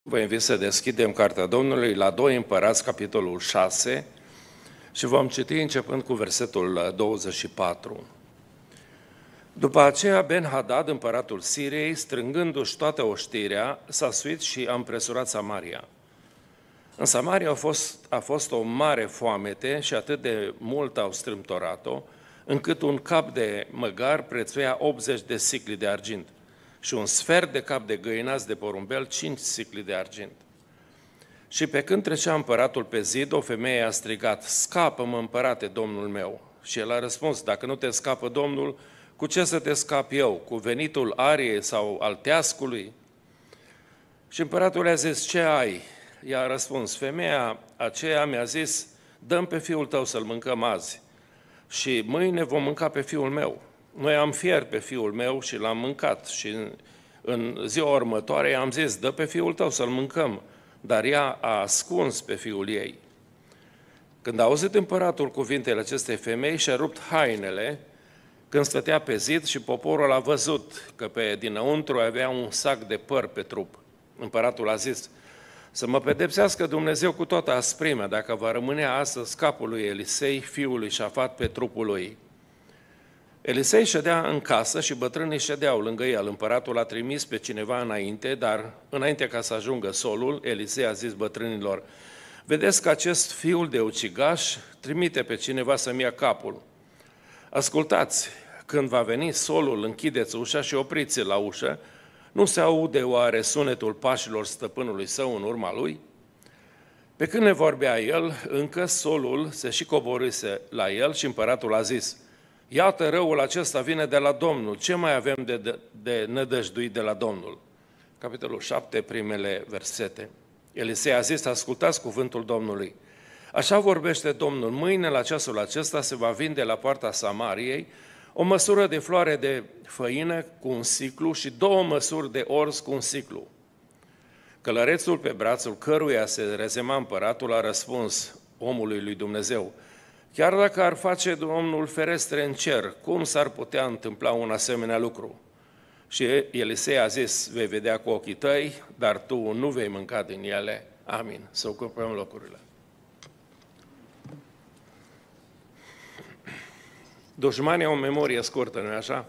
Vă invit să deschidem Cartea Domnului la 2 Împărați, capitolul 6, și vom citi începând cu versetul 24. După aceea, Ben-Hadad, împăratul Siriei, strângându-și toată oștirea, s-a suit și a împresurat Samaria. În Samaria a fost o mare foamete și atât de mult au strâmtorat-o, încât un cap de măgar prețuia 80 de sicli de argint și un sfert de cap de găinați de porumbel 5 sicli de argint. Și pe când trecea împăratul pe zid, o femeie a strigat: "Scapă-mă, împărate, domnul meu!" Și el a răspuns: "Dacă nu te scapă Domnul, cu ce să te scap eu? Cu venitul ariei sau al teascului?" Și împăratul i-a zis: "Ce ai?" Ea a răspuns: "Femeia aceea mi-a zis: dă-mi pe fiul tău să-l mâncăm azi și mâine vom mânca pe fiul meu. Noi am fiert pe fiul meu și l-am mâncat și în ziua următoare i-am zis: dă pe fiul tău să-l mâncăm, dar ea a ascuns pe fiul ei." Când a auzit împăratul cuvintele acestei femei, și-a rupt hainele când stătea pe zid și poporul a văzut că pe dinăuntru avea un sac de păr pe trup. Împăratul a zis: "Să mă pedepsească Dumnezeu cu toată asprimea dacă va rămâne astăzi capul lui Elisei, fiul lui Șafat, pe trupul lui." Elisei ședea în casă și bătrânii ședeau lângă el. Împăratul a trimis pe cineva înainte, dar înainte ca să ajungă solul, Elisei a zis bătrânilor: "Vedeți că acest fiul de ucigaș trimite pe cineva să-mi ia capul. Ascultați, când va veni solul, închideți ușa și opriți-l la ușă. Nu se aude oare sunetul pașilor stăpânului său în urma lui?" Pe când ne vorbea el, încă solul se și coborâse la el și împăratul a zis: "Iată, răul acesta vine de la Domnul. Ce mai avem de nădăjduit de la Domnul?" Capitolul 7, primele versete. Elisei a zis: "Ascultați cuvântul Domnului. Așa vorbește Domnul: mâine la ceasul acesta se va vinde la poarta Samariei o măsură de floare de făină cu un siclu și 2 măsuri de orz cu un siclu." Călărețul pe brațul căruia se rezema împăratul a răspuns omului lui Dumnezeu: "Chiar dacă ar face Domnul ferestre în cer, cum s-ar putea întâmpla un asemenea lucru?" Și Elisei a zis: "Vei vedea cu ochii tăi, dar tu nu vei mânca din ele." Amin. Să ocupăm locurile. Dușmanii au o memorie scurtă, nu-i așa?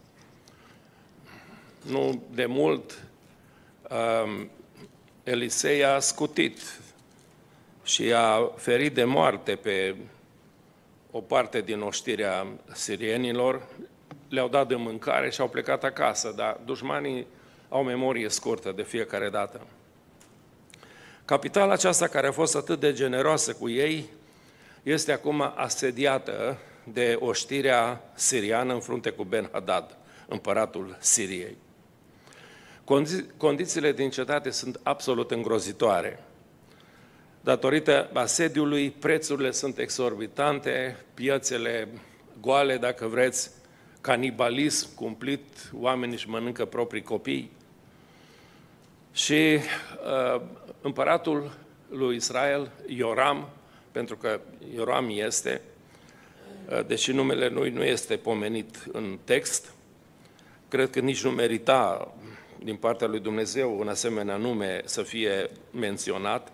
Nu de mult Elisei a scutit și a ferit de moarte pe o parte din oștirea sirienilor, le-au dat de mâncare și au plecat acasă, dar dușmanii au memorie scurtă de fiecare dată. Capitala aceasta, care a fost atât de generoasă cu ei, este acum asediată de oștirea siriană în frunte cu Ben-Hadad, împăratul Siriei. Condițiile din cetate sunt absolut îngrozitoare. Datorită asediului, prețurile sunt exorbitante, piețele goale, dacă vreți, canibalism cumplit, oamenii își mănâncă proprii copii. Și împăratul lui Israel, Ioram, pentru că Ioram este, deși numele lui nu este pomenit în text, cred că nici nu merita din partea lui Dumnezeu un asemenea nume să fie menționat.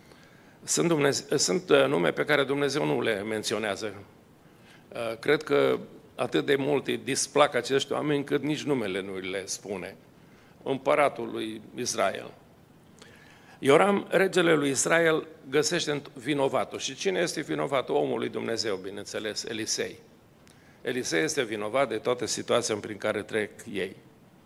Sunt nume pe care Dumnezeu nu le menționează. Cred că atât de mult îi displac acești oameni încât nici numele nu le spune. Împăratul lui Israel. Ioram, regele lui Israel, găsește vinovatul. Și cine este vinovatul? Omul lui Dumnezeu, bineînțeles, Elisei. Elisei este vinovat de toată situația prin care trec ei.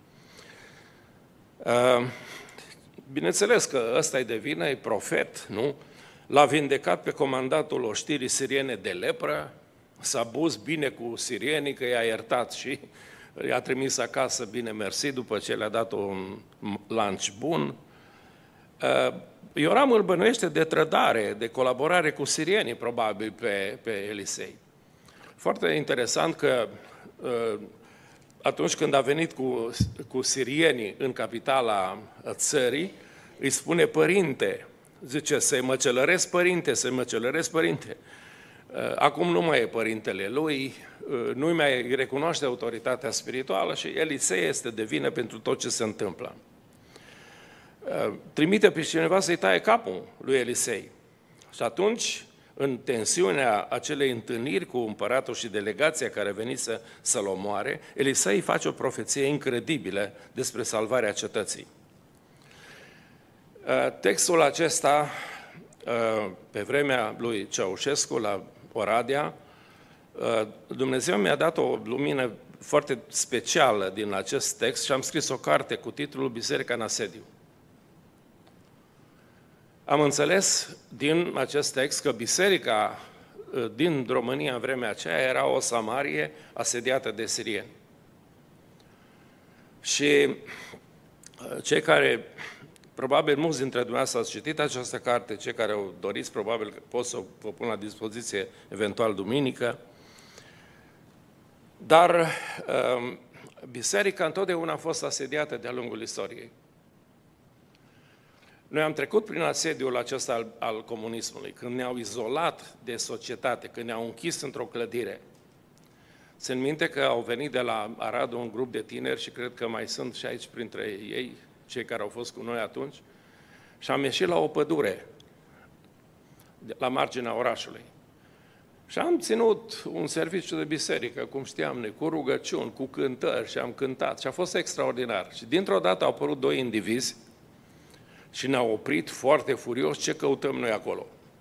Bineînțeles că ăsta e de vină, e profet, nu? L-a vindecat pe comandatul oștirii siriene de lepră, s-a bus bine cu sirienii, că i-a iertat și i-a trimis acasă bine mersi după ce le-a dat un lunch bun. Ioram îl bănuiește de trădare, de colaborare cu sirienii, probabil, pe Elisei. Foarte interesant că atunci când a venit cu sirienii în capitala țării, îi spune părinte, zice: "Să-i măcelăresc părinte, să-i măcelăresc părinte." Acum nu mai e părintele lui, nu mai recunoaște autoritatea spirituală și Elisei este de vină pentru tot ce se întâmplă. trimite pe cineva să-i taie capul lui Elisei. Și atunci, în tensiunea acelei întâlniri cu împăratul și delegația care venise să-l omoare, Elisei face o profeție incredibilă despre salvarea cetății. Textul acesta, pe vremea lui Ceaușescu, la Oradea, Dumnezeu mi-a dat o lumină foarte specială din acest text și am scris o carte cu titlul Biserica în asediu. Am înțeles din acest text că biserica din România în vremea aceea era o Samarie asediată de sirieni. Și cei care, probabil mulți dintre dumneavoastră ați citit această carte, cei care o doriți, probabil că pot să vă pun la dispoziție eventual duminică, dar biserica întotdeauna a fost asediată de-a lungul istoriei. Noi am trecut prin asediul acesta al comunismului, când ne-au izolat de societate, când ne-au închis într-o clădire. Țin minte că au venit de la Arad un grup de tineri și cred că mai sunt și aici printre ei, cei care au fost cu noi atunci, și am ieșit la o pădure, la marginea orașului. Și am ținut un serviciu de biserică, cum știam noi, cu rugăciuni, cu cântări și am cântat și a fost extraordinar. Și dintr-o dată au apărut doi indivizi și ne-au oprit foarte furios ce căutăm noi acolo.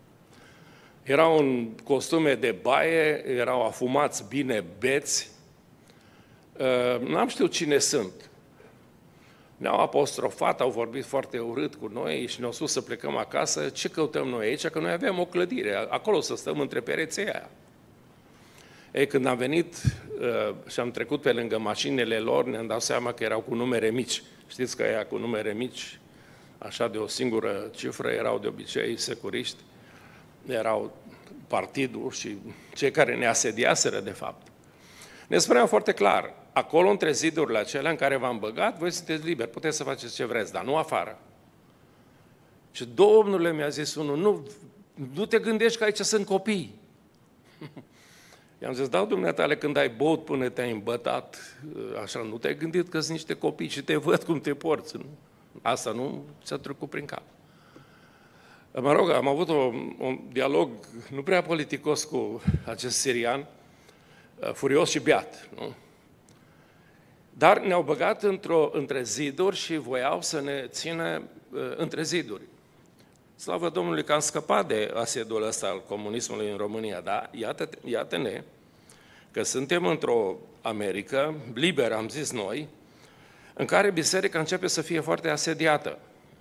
Erau în costume de baie, erau afumați bine beți, n-am știut cine sunt. Ne-au apostrofat, au vorbit foarte urât cu noi și ne-au spus să plecăm acasă. Ce căutăm noi aici? Că noi aveam o clădire, acolo să stăm între pereții aia. Ei, când am venit și am trecut pe lângă mașinile lor, ne-am dat seama că erau cu numere mici. Știți că ea cu numere mici, așa de o singură cifră, erau de obicei securiști, erau partidul și cei care ne asediaseră, de fapt. Ne spuneau foarte clar, acolo între zidurile acelea în care v-am băgat, voi sunteți liberi, puteți să faceți ce vreți, dar nu afară. Și Domnule, mi-a zis unul, nu te gândești că aici sunt copii. I-am zis, da, dumneatale, când ai băut până te-ai îmbătat, așa, nu te-ai gândit că sunt niște copii și te văd cum te porți. Nu? Asta nu ți-a trecut prin cap. Mă rog, am avut un dialog nu prea politicos cu acest sirian, furios și beat, nu? Dar ne-au băgat între ziduri și voiau să ne țină între ziduri. Slavă Domnului că am scăpat de asediul ăsta al comunismului în România, dar iată-ne că suntem într-o Americă liberă, am zis noi, în care biserica începe să fie foarte asediată.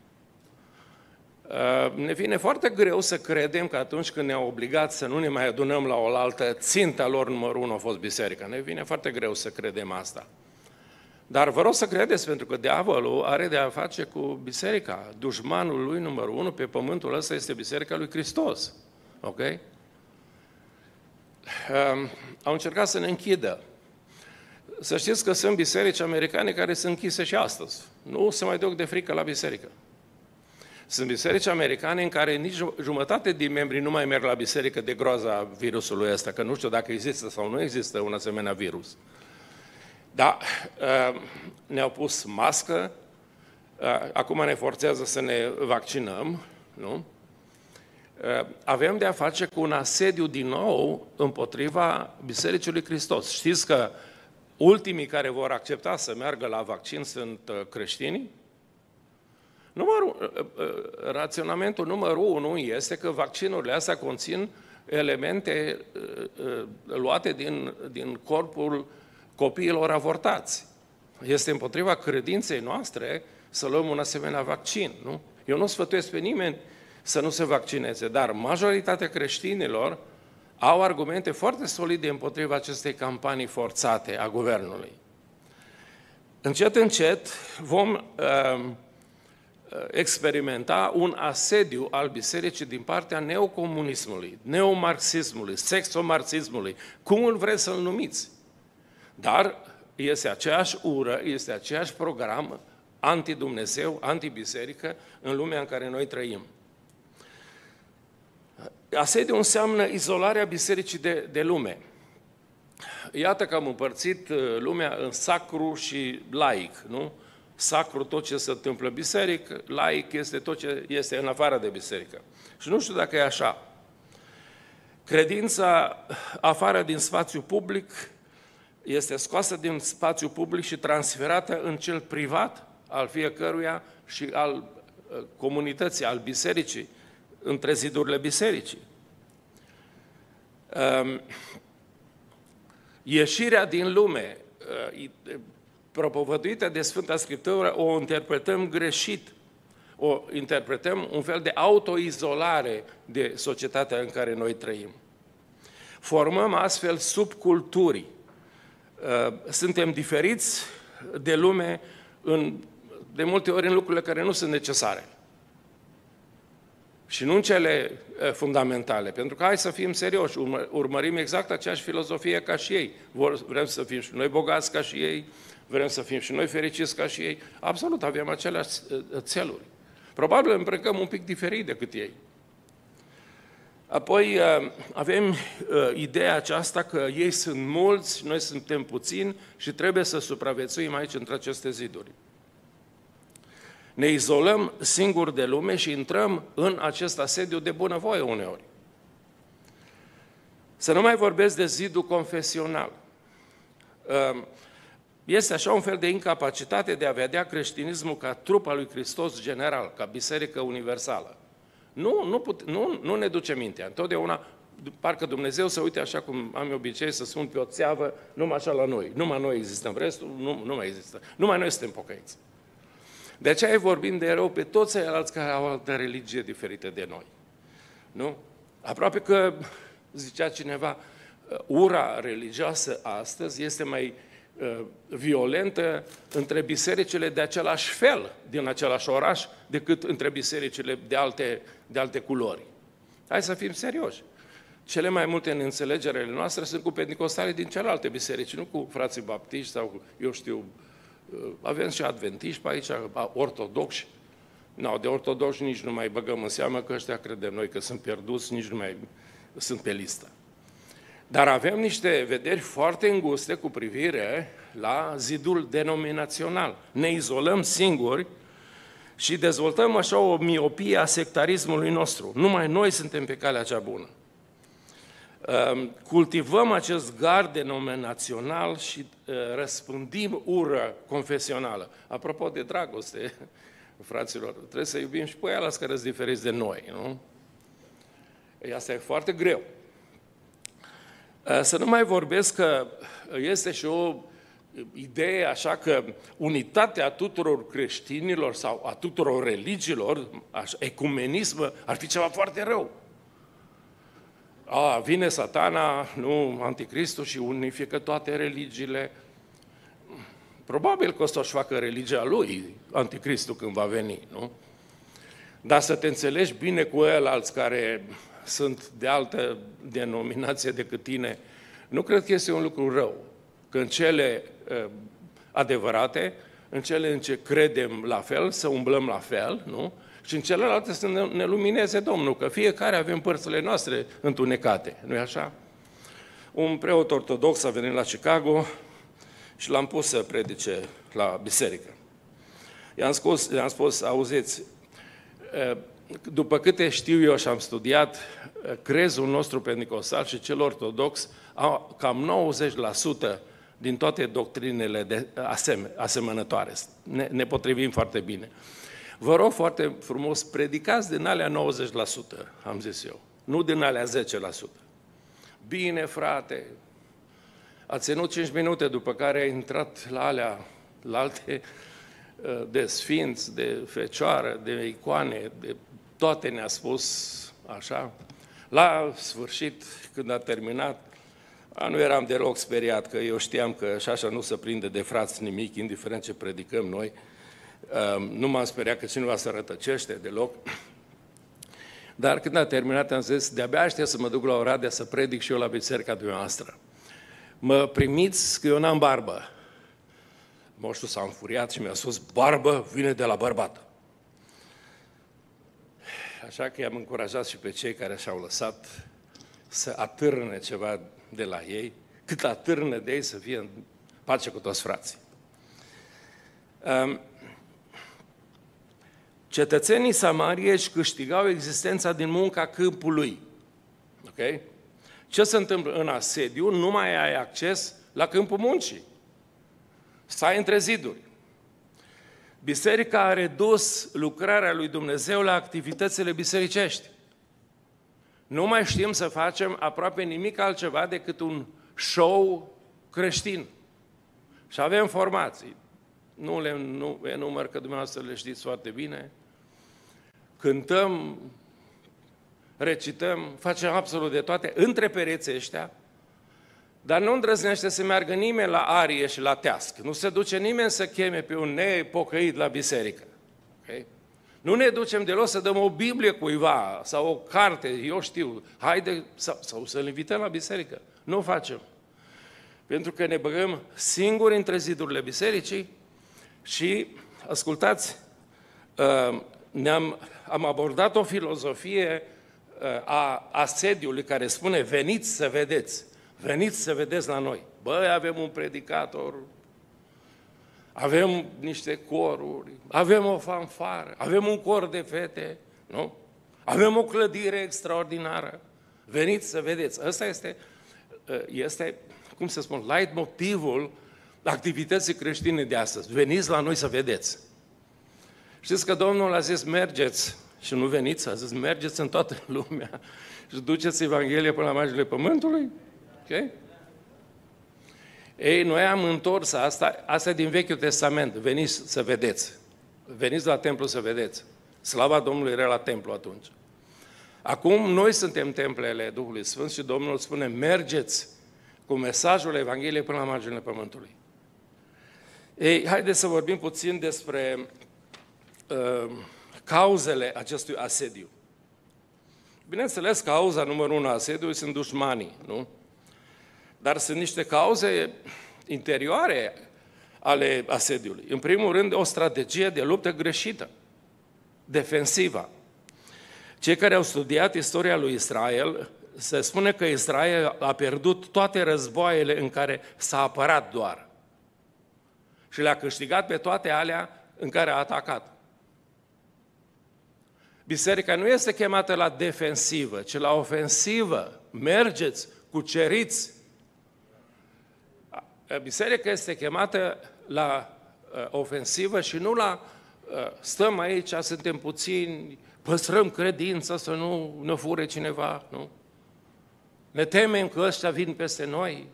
Ne vine foarte greu să credem că atunci când ne-au obligat să nu ne mai adunăm la oaltă, ținta lor numărul 1 a fost biserica. Ne vine foarte greu să credem asta. Dar vă rog să credeți, pentru că diavolul are de a face cu biserica. Dușmanul lui numărul 1 pe pământul ăsta este biserica lui Hristos. Ok? Au încercat să ne închidă. Să știți că sunt biserici americane care sunt închise și astăzi. Nu se mai duc de frică la biserică. Sunt biserici americane în care nici jumătate din membrii nu mai merg la biserică de groaza virusului ăsta, că nu știu dacă există sau nu există un asemenea virus. Da, ne-au pus mască, acum ne forțează să ne vaccinăm, nu? Avem de a face cu un asediu din nou împotriva Bisericii lui Hristos. Știți că ultimii care vor accepta să meargă la vaccin sunt creștinii? Raționamentul numărul 1 este că vaccinurile astea conțin elemente luate din corpul copiilor avortați. Este împotriva credinței noastre să luăm un asemenea vaccin, nu? Eu nu sfătuiesc pe nimeni să nu se vaccineze, dar majoritatea creștinilor au argumente foarte solide împotriva acestei campanii forțate a guvernului. Încet, încet vom experimenta un asediu al bisericii din partea neocomunismului, neomarxismului, sexomarxismului, cum îl vreți să-l numiți. Dar este aceeași ură, este aceeași program anti-Dumnezeu, anti-biserică în lumea în care noi trăim. Asediu înseamnă izolarea bisericii de lume. Iată că am împărțit lumea în sacru și laic, nu? sacru tot ce se întâmplă în biserică, laic este tot ce este în afară de biserică. Și nu știu dacă e așa. Credința afară din spațiu public este scoasă din spațiu public și transferată în cel privat al fiecăruia și al comunității, al bisericii, între zidurile bisericii. Ieșirea din lume, propovăduită de Sfânta Scriptură, o interpretăm greșit. O interpretăm un fel de autoizolare de societatea în care noi trăim. Formăm astfel subculturi. Suntem diferiți de lume de multe ori în lucrurile care nu sunt necesare. Și nu în cele fundamentale. Pentru că hai să fim serioși, urmărim exact aceeași filozofie ca și ei. Vrem să fim și noi bogați ca și ei, vrem să fim și noi fericiți ca și ei. Absolut, avem aceleași țeluri. Probabil îmbrăcăm un pic diferit decât ei. Apoi avem ideea aceasta că ei sunt mulți, noi suntem puțini și trebuie să supraviețuim aici între aceste ziduri. Ne izolăm singuri de lume și intrăm în acest asediu de bunăvoie uneori. Să nu mai vorbesc de zidul confesional. Este așa un fel de incapacitate de a vedea creștinismul ca trup al lui Hristos general, ca biserică universală. Nu ne duce mintea. Întotdeauna, parcă Dumnezeu se uite așa cum am obicei să spun pe o țeavă, numai așa la noi. Numai noi existăm, restul nu mai există. Numai noi suntem pocăiți. De aceea vorbim de rău pe toți ceilalți care au altă religie diferită de noi. Nu? Aproape că, zicea cineva, ura religioasă astăzi este mai violentă între bisericile de același fel, din același oraș, decât între bisericile de alte culori. Hai să fim serioși. Cele mai multe neînțelegerile noastre sunt cu penticostale din celelalte biserici, nu cu frații baptiști sau cu, eu știu, avem și adventiști pe aici, ortodoxi. De ortodoxi nici nu mai băgăm în seamă, că ăștia credem noi că sunt pierduți, nici nu mai sunt pe listă. Dar avem niște vederi foarte înguste cu privire la zidul denominațional. Ne izolăm singuri și dezvoltăm așa o miopie a sectarismului nostru. Numai noi suntem pe calea cea bună. Cultivăm acest gard denominațional și răspândim ură confesională. Apropo de dragoste, fraților, trebuie să iubim și pe aia care sunt diferiți de noi, nu? Asta e foarte greu. Să nu mai vorbesc că este și o idee așa că unitatea tuturor creștinilor sau a tuturor religiilor, ecumenism, ar fi ceva foarte rău. Vine Satana, Anticristul și unifică toate religiile. Probabil că o să-și facă religia lui, Anticristul, când va veni, nu? Dar să te înțelegi bine cu alți care sunt de altă denominație decât tine, nu cred că este un lucru rău. Că în cele adevărate, în cele în ce credem la fel, să umblăm la fel, nu? Și în celelalte să ne lumineze Domnul, că fiecare avem părțile noastre întunecate, nu-i așa? Un preot ortodox a venit la Chicago și l-am pus să predice la biserică. I-am spus, auziți, după câte știu eu și am studiat, crezul nostru penticostal și cel ortodox au cam 90% din toate doctrinele asemănătoare. Ne potrivim foarte bine. Vă rog foarte frumos, predicați din alea 90%, am zis eu, nu din alea 10%. Bine, frate, a ținut 5 minute, după care a intrat la alte de sfinți, de fecioară, de icoane, de toate ne-a spus așa. La sfârșit, când a terminat, nu eram deloc speriat, că eu știam că și așa nu se prinde de frați nimic, indiferent ce predicăm noi. Nu m-am speriat că cineva se rătăcește deloc. Dar când a terminat, am zis, de-abia aștept să mă duc la Oradea să predic și eu la biserica dumneavoastră. Mă primiți că eu n-am barbă. Moștul s-a înfuriat și mi-a spus, barbă vine de la bărbat. Așa că i-am încurajat și pe cei care și-au lăsat să atârne ceva de la ei, cât atârnă de ei să fie în pace cu toți frații. Cetățenii Samariei își câștigau existența din munca câmpului. Okay? Ce se întâmplă în asediu? Nu mai ai acces la câmpul muncii. Stai între ziduri. Biserica a redus lucrarea lui Dumnezeu la activitățile bisericești. Nu mai știm să facem aproape nimic altceva decât un show creștin. Și avem formații. Nu le enumăr, că dumneavoastră le știți foarte bine. Cântăm, recităm, facem absolut de toate între pereții ăștia, dar nu îndrăznește să meargă nimeni la arie și la teasc. Nu se duce nimeni să cheme pe un nepocăit la biserică. Okay? Nu ne ducem deloc să dăm o Biblie cuiva sau o carte, eu știu, haide, sau să-l invităm la biserică. Nu o facem. Pentru că ne băgăm singuri între zidurile bisericii și, ascultați, am abordat o filozofie a asediului care spune veniți să vedeți. Veniți să vedeți la noi. Băi, avem un predicator, avem niște coruri, avem o fanfară, avem un cor de fete, nu? Avem o clădire extraordinară. Veniți să vedeți. Ăsta este, cum să spun, leitmotivul activității creștine de astăzi. Veniți la noi să vedeți. Știți că Domnul a zis mergeți și nu veniți, a zis mergeți în toată lumea și duceți Evanghelia până la marginile pământului? Okay? Ei, noi am întors asta din Vechiul Testament, veniți să vedeți. Veniți la templu să vedeți. Slava Domnului era la templu atunci. Acum noi suntem templele Duhului Sfânt și Domnul spune mergeți cu mesajul Evangheliei până la marginile pământului. Ei, haideți să vorbim puțin despre cauzele acestui asediu. Bineînțeles, cauza numărul 1 a asediului sunt dușmanii, nu? Dar sunt niște cauze interioare ale asediului. În primul rând, o strategie de luptă greșită, defensivă. Cei care au studiat istoria lui Israel, se spune că Israel a pierdut toate războaiele în care s-a apărat doar. Și le-a câștigat pe toate alea în care a atacat. Biserica nu este chemată la defensivă, ci la ofensivă. Mergeți, cuceriți. Biserica este chemată la ofensivă și nu la stăm aici, suntem puțini, păstrăm credința să nu ne fure cineva, nu? Ne temem că ăștia vin peste noi.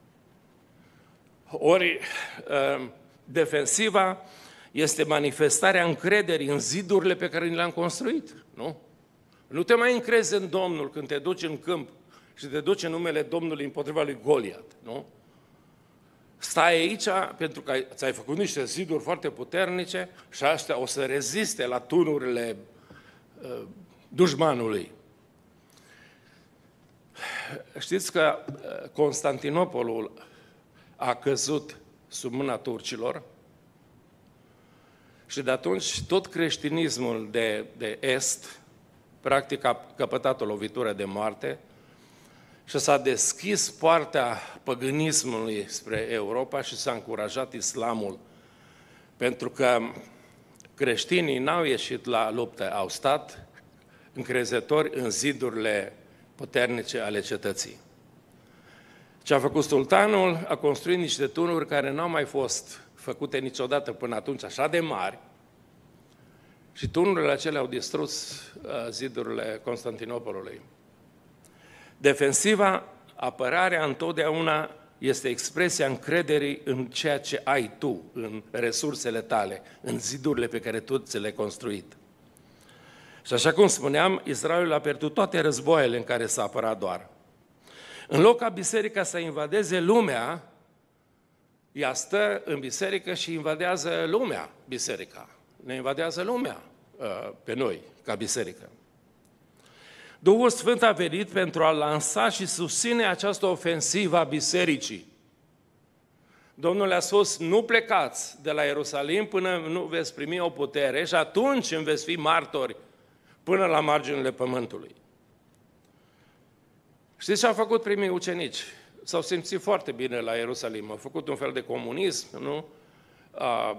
Ori defensiva este manifestarea încrederii în zidurile pe care ni le-am construit, nu? Nu te mai încrezi în Domnul când te duci în câmp și te duci în numele Domnului împotriva lui Goliat, nu? Stai aici pentru că ți-ai făcut niște ziduri foarte puternice și ăștia o să reziste la tunurile dușmanului. Știți că Constantinopolul a căzut sub mâna turcilor și de atunci tot creștinismul de est practic a căpătat o lovitură de moarte și s-a deschis poarta păgânismului spre Europa și s-a încurajat islamul, pentru că creștinii n-au ieșit la luptă, au stat încrezători în zidurile puternice ale cetății. Ce a făcut sultanul? A construit niște tunuri care n-au mai fost făcute niciodată până atunci așa de mari și tunurile acelea au distrus zidurile Constantinopolului. Defensiva, apărarea întotdeauna este expresia încrederii în ceea ce ai tu, în resursele tale, în zidurile pe care tu ți le-ai construit. Și așa cum spuneam, Israelul a pierdut toate războaiele în care s-a apărat doar. În loc ca biserica să invadeze lumea, ea stă în biserică și invadează lumea, biserica. Ne invadează lumea pe noi, ca biserică. Duhul Sfânt a venit pentru a lansa și susține această ofensivă a bisericii. Domnul a spus, nu plecați de la Ierusalim până nu veți primi o putere și atunci îmi veți fi martori până la marginile pământului. Știți ce au făcut primii ucenici? S-au simțit foarte bine la Ierusalim. Au făcut un fel de comunism, nu?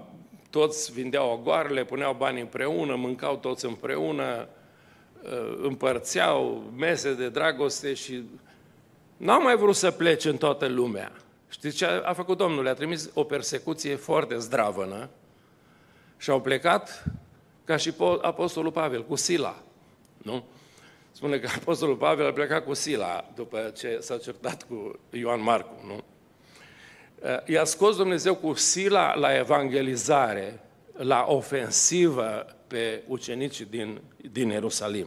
toți vindeau ogoarele, puneau bani împreună, mâncau toți împreună, împărțeau mese de dragoste și n-au mai vrut să plece în toată lumea. Știți ce a făcut Domnul? Le-a trimis o persecuție foarte zdravănă și au plecat ca și Apostolul Pavel, cu Sila. Nu? Spune că Apostolul Pavel a plecat cu Sila după ce s-a certat cu Ioan Marcu. Nu? I-a scos Dumnezeu cu Sila la evangelizare, la ofensivă pe ucenicii din Ierusalim.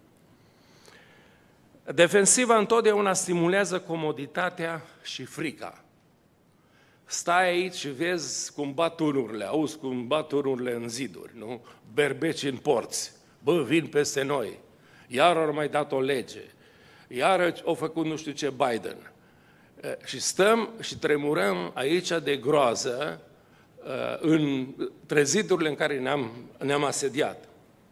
Defensiva întotdeauna stimulează comoditatea și frica. Stai aici și vezi cum bat tururile, auzi cum bat tururile în ziduri, nu? Berbeci în porți, bă, vin peste noi, iar au mai dat o lege, iar au făcut nu știu ce Biden. Și stăm și tremurăm aici de groază între zidurile în care ne-am asediat.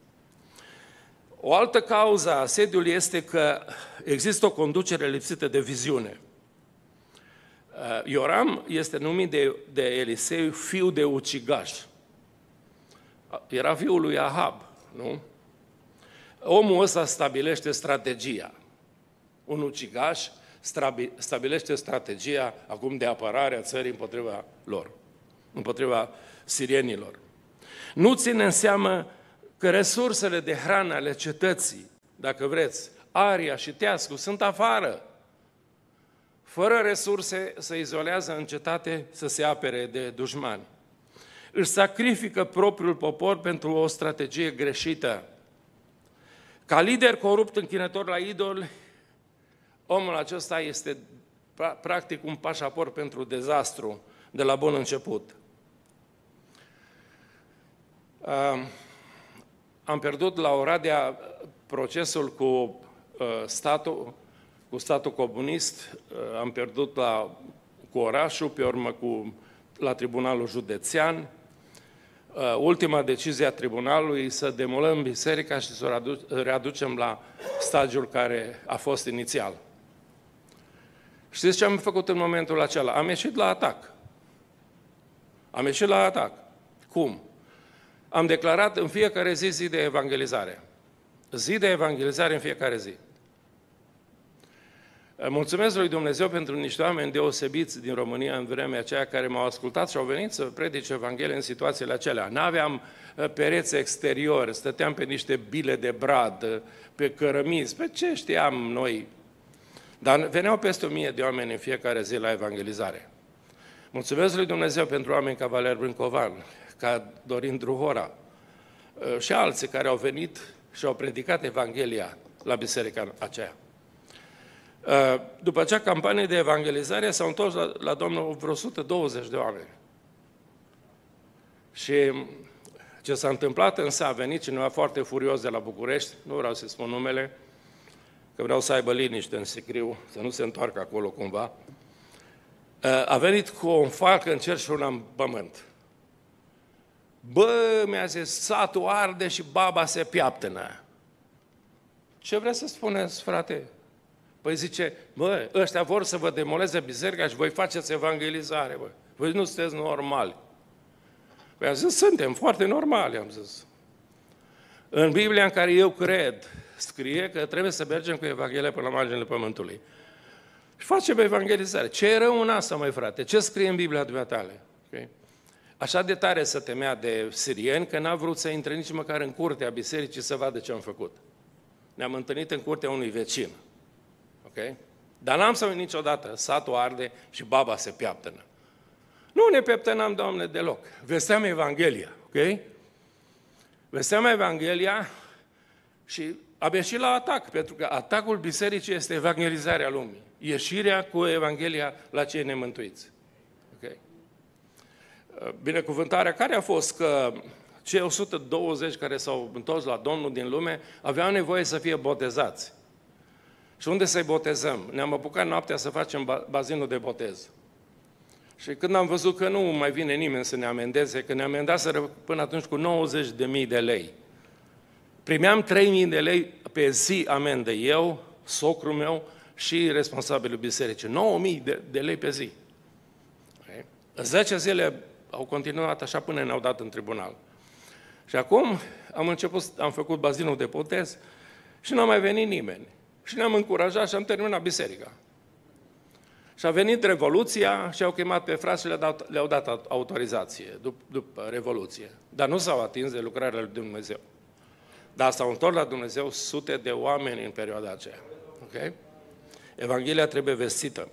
O altă cauză a asediului este că există o conducere lipsită de viziune. Ioram este numit de Elisei fiu de ucigaș. Era fiul lui Ahab, nu? Omul ăsta stabilește strategia. Un ucigaș stabilește strategia acum de apărare a țării împotriva lor, împotriva sirienilor. Nu ține în seamă că resursele de hrană ale cetății, dacă vreți, aria și teascul, sunt afară. Fără resurse se izolează în cetate să se apere de dușmani. Își sacrifică propriul popor pentru o strategie greșită. Ca lider corupt închinător la idoli, omul acesta este practic un pașaport pentru dezastru de la bun început. Am pierdut la Oradea procesul cu statul comunist, am pierdut cu orașul, pe urmă la Tribunalul Județean. Ultima decizie a tribunalului să demolăm biserica și să o readucem la stadiul care a fost inițial. Știți ce am făcut în momentul acela? Am ieșit la atac. Am ieșit la atac. Cum? Am declarat în fiecare zi de evangelizare. Zi de evangelizare în fiecare zi. Mulțumesc lui Dumnezeu pentru niște oameni deosebiți din România în vremea aceea care m-au ascultat și au venit să predice Evanghelie în situațiile acelea. N-aveam pereți exteriori, stăteam pe niște bile de brad, pe cărămizi, pe ce știam noi. Dar veneau peste 1000 de oameni în fiecare zi la evangelizare. Mulțumesc lui Dumnezeu pentru oameni ca Valer Brâncovan, ca Dorin Druhora și alții care au venit și au predicat Evanghelia la biserica aceea. După acea campanie de evangelizare s-au întors la Domnul vreo 120 de oameni. Și ce s-a întâmplat însă, a venit cineva foarte furios de la București, nu vreau să spun numele, că vreau să aibă liniște în sicriu, să nu se întoarcă acolo cumva, a venit cu o falcă în cer și una în pământ. Bă, mi-a zis, satul arde și baba se piaptănă. Ce vreți să spuneți, frate? Păi zice, bă, ăștia vor să vă demoleze biserica și voi faceți evangelizare, bă. Voi nu sunteți normali. Păi am zis, suntem foarte normali, am zis. În Biblia în care eu cred, scrie că trebuie să mergem cu Evanghelia până la marginile pământului. Și facem evangelizare. Ce e rău în asta, măi frate? Ce scrie în Biblia dumneatale? Okay? Așa de tare se temea de sirieni că n-a vrut să intre nici măcar în curtea bisericii să vadă ce am făcut. Ne-am întâlnit în curtea unui vecin. Okay? Dar n-am să uit niciodată, satul arde și baba se piaptănă. Nu ne piaptănam, Doamne, deloc. Vesteam Evanghelia, ok? Vesteam Evanghelia și am ieșit la atac, pentru că atacul bisericii este evangelizarea lumii. Ieșirea cu Evanghelia la cei nemântuiți. Okay? Binecuvântarea care a fost că cei 120 care s-au întors la Domnul din lume aveau nevoie să fie botezați. Și unde să-i botezăm? Ne-am apucat noaptea să facem bazinul de botez. Și când am văzut că nu mai vine nimeni să ne amendeze, că ne amendaseră până atunci cu 90.000 de lei. Primeam 3.000 de lei pe zi amendă eu, socrul meu și responsabilul bisericii. 9.000 de lei pe zi. În 10 zile au continuat așa până ne-au dat în tribunal. Și acum am făcut bazinul de botez și n-a mai venit nimeni. Și ne-am încurajat și am terminat biserica. Și a venit Revoluția și au chemat pe frați și le-au dat autorizație după Revoluție. Dar nu s-au atins de lucrarea lui Dumnezeu. Dar s-au întors la Dumnezeu sute de oameni în perioada aceea. Okay? Evanghelia trebuie vestită.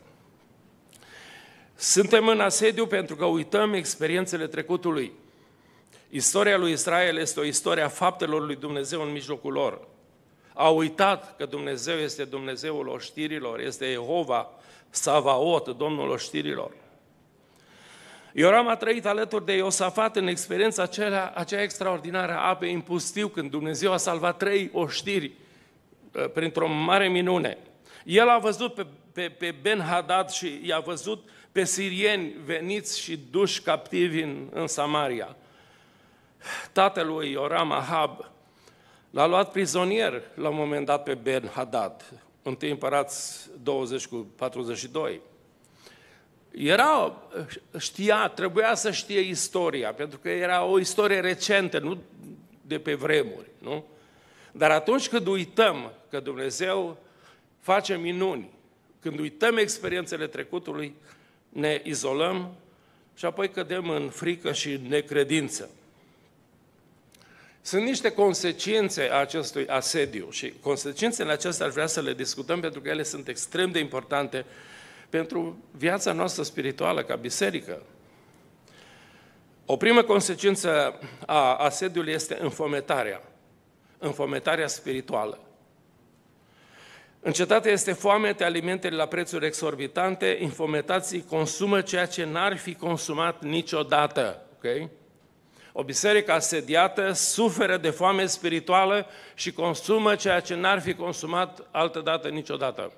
Suntem în asediu pentru că uităm experiențele trecutului. Istoria lui Israel este o istorie a faptelor lui Dumnezeu în mijlocul lor. Au uitat că Dumnezeu este Dumnezeul oștirilor, este Jehova Savaot, Domnul oștirilor. Ioram a trăit alături de Iosafat în experiența aceea extraordinară a apei în pustiu, când Dumnezeu a salvat 3 oștiri printr-o mare minune. El a văzut pe Ben-Hadad și i-a văzut pe sirieni veniți și duși captivi în Samaria. Tatălui Ioram, Ahab, l-a luat prizonier la un moment dat pe Ben-Hadad, 1 Împărați 20:42. Trebuia să știe istoria, pentru că era o istorie recentă, nu de pe vremuri, nu? Dar atunci când uităm că Dumnezeu face minuni, când uităm experiențele trecutului, ne izolăm și apoi cădem în frică și necredință. Sunt niște consecințe a acestui asediu și consecințele acestea aș vrea să le discutăm pentru că ele sunt extrem de importante pentru viața noastră spirituală ca biserică. O primă consecință a asediului este înfometarea spirituală. În cetate este foamete, alimentele la prețuri exorbitante, infometații consumă ceea ce n-ar fi consumat niciodată. Okay? O biserică asediată suferă de foame spirituală și consumă ceea ce n-ar fi consumat altădată niciodată.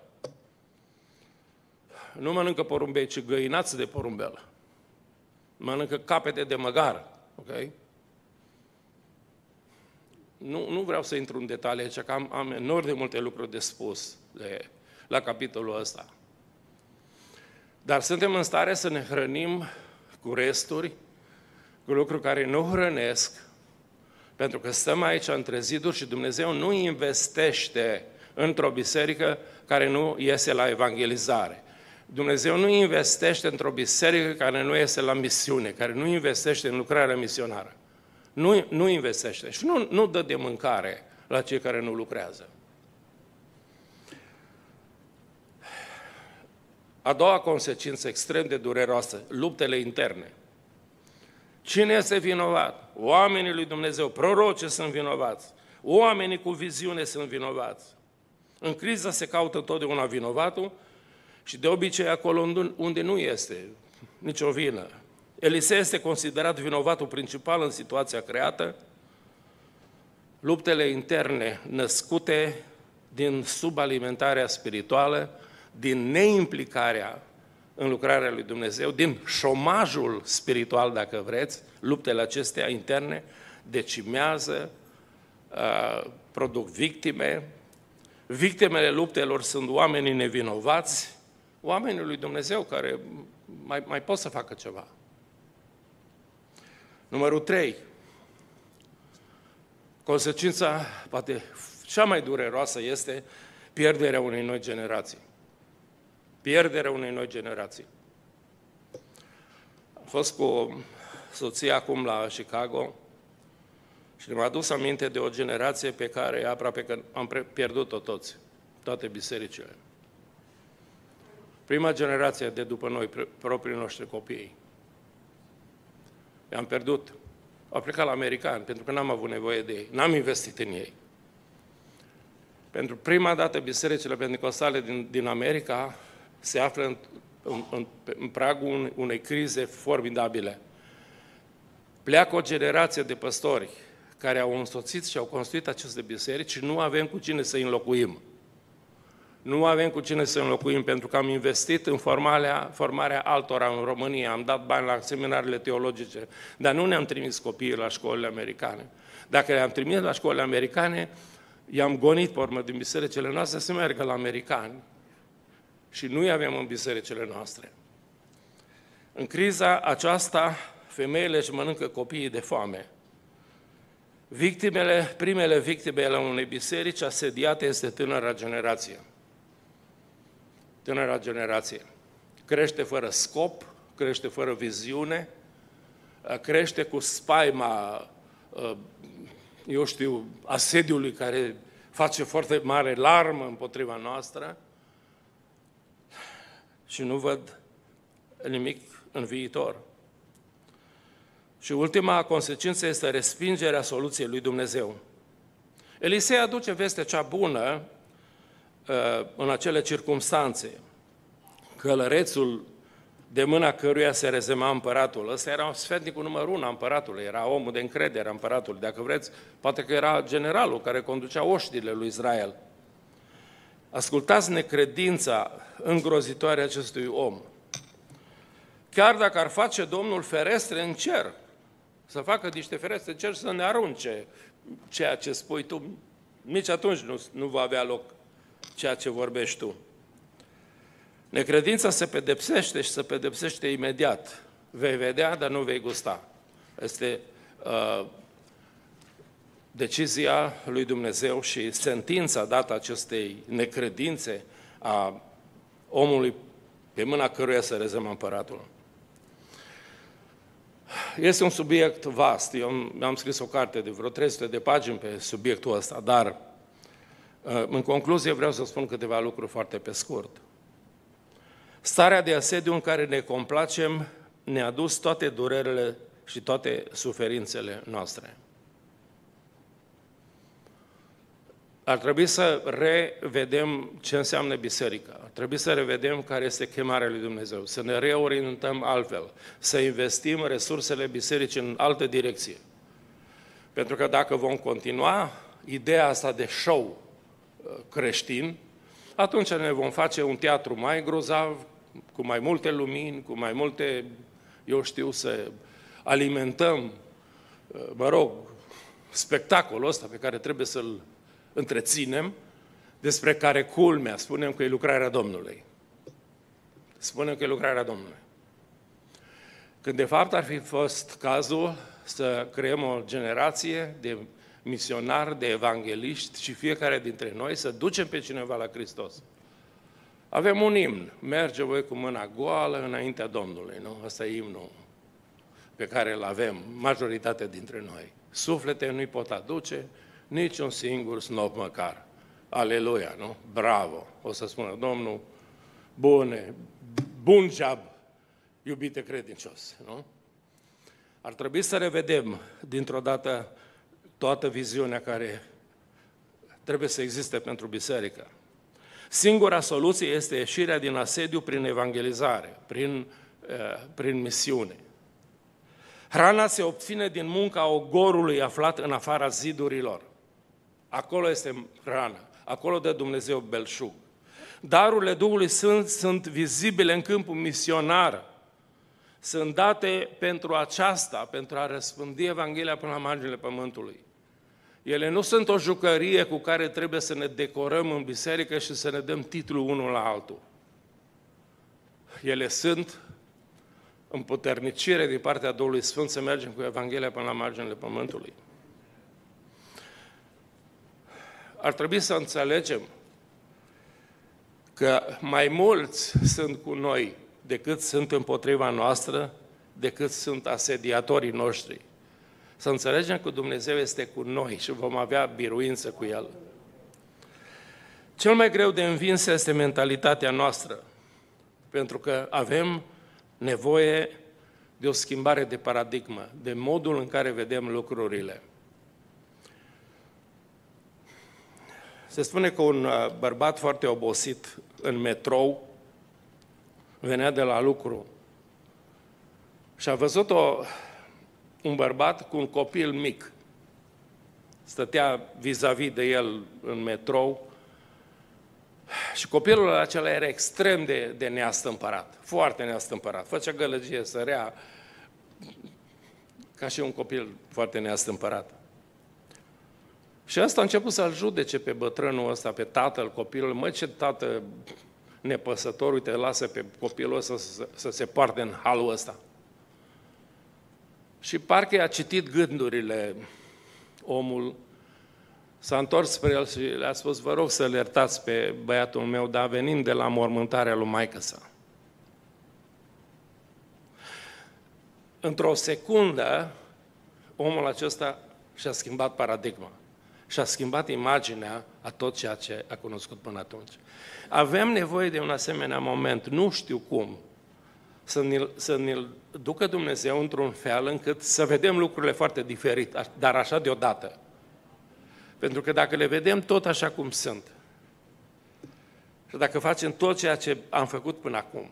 Nu mănâncă porumbei, ci găinați de porumbel. Mănâncă capete de măgar. Okay? Nu vreau să intru în detalii aici, că am enorm de multe lucruri de spus la capitolul ăsta. Dar suntem în stare să ne hrănim cu resturi, cu lucruri care nu hrănesc, pentru că stăm aici între ziduri și Dumnezeu nu investește într-o biserică care nu iese la evangelizare. Dumnezeu nu investește într-o biserică care nu iese la misiune, care nu investește în lucrarea misionară. Nu investește și nu dă de mâncare la cei care nu lucrează. A doua consecință extrem de dureroasă, luptele interne. Cine este vinovat? Oamenii lui Dumnezeu, proroci sunt vinovați, oamenii cu viziune sunt vinovați. În criză se caută totdeauna vinovatul și de obicei acolo unde nu este nicio vină. Elisei este considerat vinovatul principal în situația creată. Luptele interne născute din subalimentarea spirituală, din neimplicarea în lucrarea lui Dumnezeu, din șomajul spiritual, dacă vreți, luptele acestea interne decimează, produc victime. Victimele luptelor sunt oamenii nevinovați, oamenii lui Dumnezeu care mai pot să facă ceva. Numărul 3. Consecința, poate cea mai dureroasă, este pierderea unei noi generații. Pierderea unei noi generații. Am fost cu soția acum la Chicago și ne-am adus aminte de o generație pe care aproape că am pierdut-o toți, toate bisericile. Prima generație de după noi, proprii noștri copii. I-am pierdut. Au plecat la americani, pentru că n-am avut nevoie de ei. N-am investit în ei. Pentru prima dată, bisericile penticostale din America se află în pragul unei crize formidabile. Pleacă o generație de păstori care au însoțit și au construit aceste biserici și nu avem cu cine să-i înlocuim. Nu avem cu cine să înlocuim pentru că am investit în formarea altora în România, am dat bani la seminarele teologice, dar nu ne-am trimis copiii la școlile americane. Dacă le-am trimis la școlile americane, i-am gonit pe urmă din bisericile noastre să meargă la americani și nu-i avem în bisericile noastre. În criza aceasta femeile își mănâncă copiii de foame. Primele victime ale unei biserici asediate este tânăra generație. Tânăra generație. Crește fără scop, crește fără viziune, crește cu spaima, asediului care face foarte mare larmă împotriva noastră și nu văd nimic în viitor. Și ultima consecință este respingerea soluției lui Dumnezeu. Elisei aduce vestea cea bună în acele circumstanțe. Călărețul de mâna căruia se rezema împăratul. Ăsta era sfetnicul numărul 1 a împăratului, era omul de încredere a împăratului. Dacă vreți, poate că era generalul care conducea oștile lui Israel. Ascultați necredința îngrozitoare a acestui om. Chiar dacă ar face Domnul ferestre în cer, să facă niște ferestre în cer să ne arunce ceea ce spui tu, nici atunci nu va avea loc ceea ce vorbești tu. Necredința se pedepsește și se pedepsește imediat. Vei vedea, dar nu vei gusta. Este decizia lui Dumnezeu și sentința dată acestei necredințe a omului pe mâna căruia se rezema împăratul. Este un subiect vast. Eu am scris o carte de vreo 300 de pagini pe subiectul ăsta, dar în concluzie vreau să spun câteva lucruri foarte pe scurt. Starea de asediu în care ne complacem ne-a dus toate durerile și toate suferințele noastre. Ar trebui să revedem ce înseamnă biserica, ar trebui să revedem care este chemarea lui Dumnezeu, să ne reorientăm altfel, să investim resursele bisericii în altă direcție. Pentru că dacă vom continua ideea asta de show creștin, atunci ne vom face un teatru mai grozav, cu mai multe lumini, cu mai multe, să alimentăm, spectacolul ăsta pe care trebuie să-l întreținem, despre care culmea spunem că e lucrarea Domnului. Spunem că e lucrarea Domnului. Când de fapt ar fi fost cazul să creăm o generație de misionari, de evangeliști și fiecare dintre noi să ducem pe cineva la Hristos. Avem un imn, merge voi cu mâna goală înaintea Domnului, nu? Asta e imnul pe care îl avem, majoritatea dintre noi. Suflete nu-i pot aduce, nici un singur snop măcar. Aleluia, nu? Bravo! O să spună Domnul, bun job, iubite credincios, nu? Ar trebui să revedem dintr-o dată toată viziunea care trebuie să existe pentru biserică. Singura soluție este ieșirea din asediu prin evangelizare, prin misiune. Hrana se obține din munca ogorului aflat în afara zidurilor. Acolo este hrana, acolo dă Dumnezeu belșug. Darurile Duhului sunt vizibile în câmpul misionar. Sunt date pentru aceasta, pentru a răspândi Evanghelia până la marginile pământului. Ele nu sunt o jucărie cu care trebuie să ne decorăm în biserică și să ne dăm titlul unul la altul. Ele sunt împuternicire din partea Duhului Sfânt să mergem cu Evanghelia până la marginile pământului. Ar trebui să înțelegem că mai mulți sunt cu noi decât sunt împotriva noastră, decât sunt asediatorii noștri. Să înțelegem că Dumnezeu este cu noi și vom avea biruință cu El. Cel mai greu de învins este mentalitatea noastră, pentru că avem nevoie de o schimbare de paradigmă, de modul în care vedem lucrurile. Se spune că un bărbat foarte obosit în metrou venea de la lucru și a văzut un bărbat cu un copil mic. Stătea vis-a-vis de el în metrou și copilul acela era extrem de neastâmpărat, foarte neastâmpărat. Făcea gălăgie, sărea, ca și un copil foarte neastâmpărat. Și ăsta a început să-l judece pe bătrânul ăsta, pe tatăl copilului. Măi, ce tată nepăsător, uite, lasă pe copilul ăsta să se poarte în halul ăsta. Și parcă i-a citit gândurile omul, s-a întors spre el și le-a spus, vă rog să-l iertați pe băiatul meu, dar venind de la mormântarea lui maică-sa. Într-o secundă, omul acesta și-a schimbat paradigma. Și-a schimbat imaginea a tot ceea ce a cunoscut până atunci. Avem nevoie de un asemenea moment, nu știu cum, să ne-l ducă Dumnezeu într-un fel încât să vedem lucrurile foarte diferit, dar așa deodată. Pentru că dacă le vedem tot așa cum sunt, și dacă facem tot ceea ce am făcut până acum,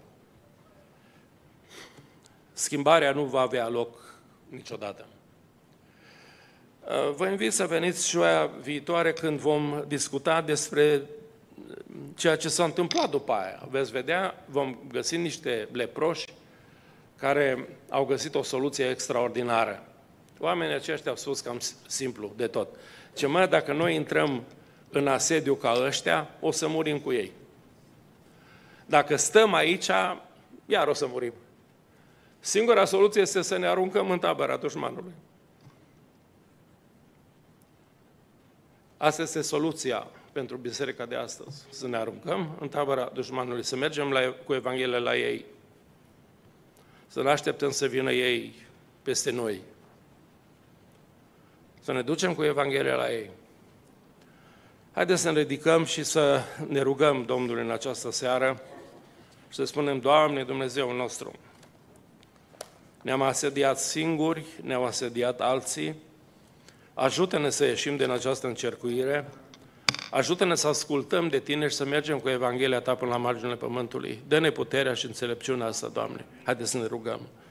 schimbarea nu va avea loc niciodată. Vă invit să veniți joia viitoare când vom discuta despre ceea ce s-a întâmplat după aia. Veți vedea, vom găsi niște leproși care au găsit o soluție extraordinară. Oamenii aceștia au spus cam simplu de tot. Ce mă, dacă noi intrăm în asediu ca ăștia, o să murim cu ei. Dacă stăm aici, iar o să murim. Singura soluție este să ne aruncăm în tabăra dușmanului. Asta este soluția pentru biserica de astăzi. Să ne aruncăm în tabăra dușmanului, să mergem cu Evanghelia la ei, să ne așteptăm să vină ei peste noi, să ne ducem cu Evanghelia la ei. Haideți să ne ridicăm și să ne rugăm Domnului în această seară și să spunem, Doamne, Dumnezeul nostru, ne-am asediat singuri, ne-au asediat alții, ajută-ne să ieșim din această încercuire, ajută-ne să ascultăm de Tine și să mergem cu Evanghelia Ta până la marginile pământului. Dă-ne puterea și înțelepciunea asta, Doamne. Haideți să ne rugăm.